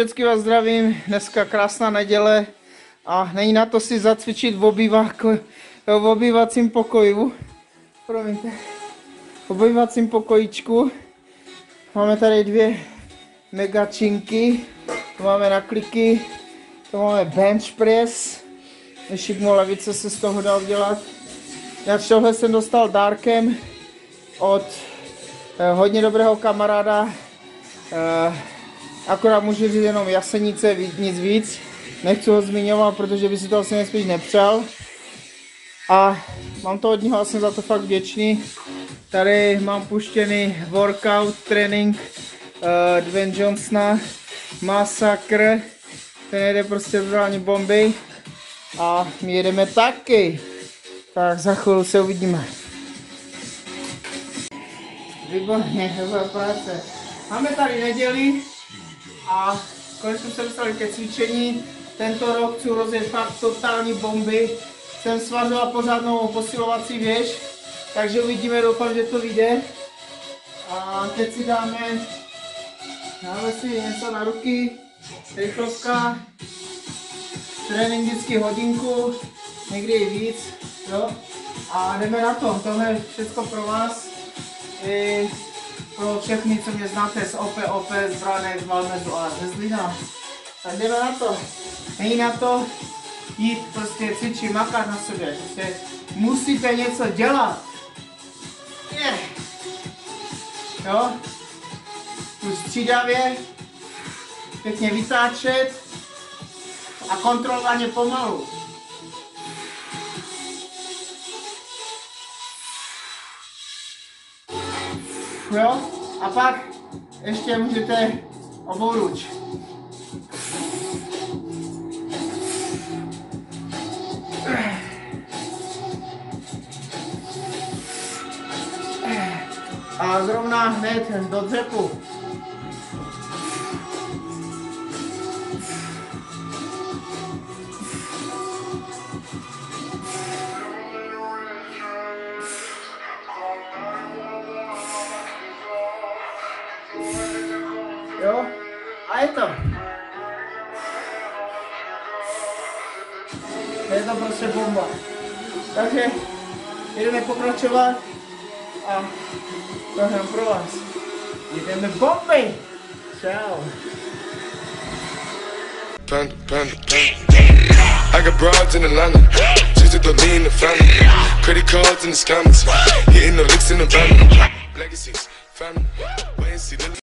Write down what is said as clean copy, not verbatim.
Všechny vás zdravím, dneska krásná neděle a není na to si zacvičit v obývacím pokoju. Promiňte. V obývacím pokojíčku. Máme tady dvě mega činky, to máme na kliky, to máme bench press, šikmo levice se z toho dá udělat. Já tohle jsem dostal dárkem od hodně dobrého kamaráda, akorát můžu říct jenom Jasenice, nic víc. Nechci ho zmiňovat, protože by si to asi nejspíš nepřál. A mám to od něho a jsem za to fakt vděčný. Tady mám puštěný workout, trénink Dwayne Johnsona, masakr. Ten jede prostě brání bomby. A my jedeme taky. Tak za chvíli se uvidíme. Výborně, dobrá práce. Máme tady neděli a konečně jsme se dostali ke cvičení. Tento rok chci rozjet fakt totální bomby. Jsem svařila pořádnou posilovací věž, takže uvidíme, doufám, že to vyjde. A teď si dáme si něco na ruky, rychlovka, trénink vždycky hodinku, někdy i víc, jo? A jdeme na to, tohle je všechno pro vás, i pro všechny, co mě znáte z OP, z Branek, z Valmezu a ze Zlína. Tak jdeme na to, není na to jít prostě cvičit, makat na sobě, prostě musíte něco dělat. Jo? Tu střídavě, pěkně vytáčet a kontrolovaně pomalu. Jo? A pak ještě můžete obouruč. A zrovna hned do dřepu. Jo? A je to. Je to prostě bomba. Takže jdeme pokračovat a to je pro vás. Jdeme bomby. Čau. I got broads in Atlanta, just to lean in the family. Credit cards in the scammers, hitting the licks in the van. Legacies, family, wait and see the